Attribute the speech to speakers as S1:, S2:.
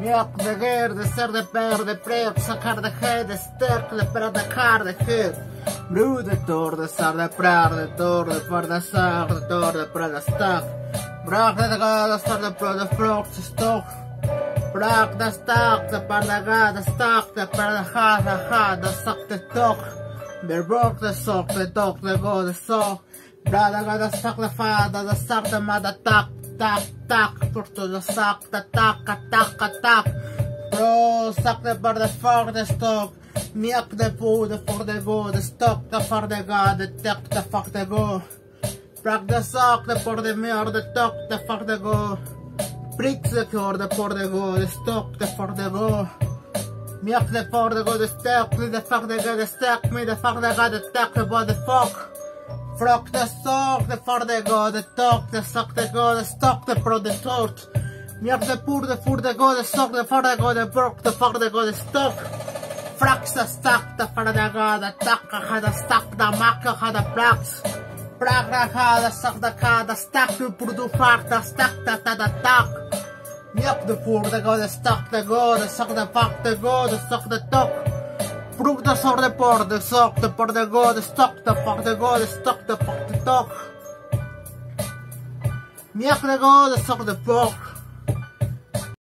S1: Milk de geer, de ser de per, de preek, sakar de head, de sterk, de per de kar, de head. Broed de tor, de sar de praar, de tor, de par de sar, de tor, de per de stak. Brak de ga, de star de pro, de frog, de stok. Brak de stak, de par de ga, de stak, de per de ha, de sak de tok. Berbrok de sok, de tok, de go, de sok. Bra de ga, de stak, de fa, de sak, de ma, de tak. Tak, tak, porto de sak, de tak. Bro, sak de bar de far de stok. Miak de po, de for de go, de stok, de far de ga, de tek, de fak de go. Brak de sak, de por de meer, de tok, de far de go. Prix de kor, de por de go, de stok, de far de go. Miak de for de go, de stek, mi de fak de ga, de stek, mi de fak de ga, de tek, de bo de fok. Frok de sok, de for de go, de tok, de sak de go, de stok, de pro de tort. Miak de pur, de fur de go, de sok, de for de go, de brok, de for de go, de stok. Fraks de stak, de for de go, de tak, de stak, de mak, de praks. Prak de ga, de sak de ka, de stak, de pur de fak, de stak, de tak. Miak de fur de go, de stak de go, de sak de fak de go, de sok de tok. Broek de sor de por, de sok, de por de go, de stok, de fak de go, de stok, de fak de tok. Miak de go, de sok de pok.